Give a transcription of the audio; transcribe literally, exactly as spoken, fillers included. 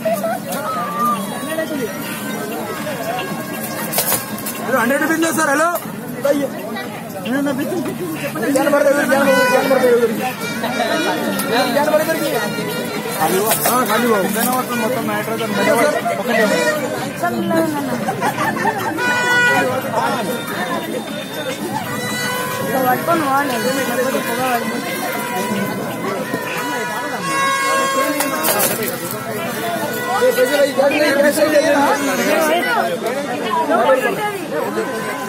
hundred rupees sir hello खाली మొత్తం matter పట్టుకొని వాడు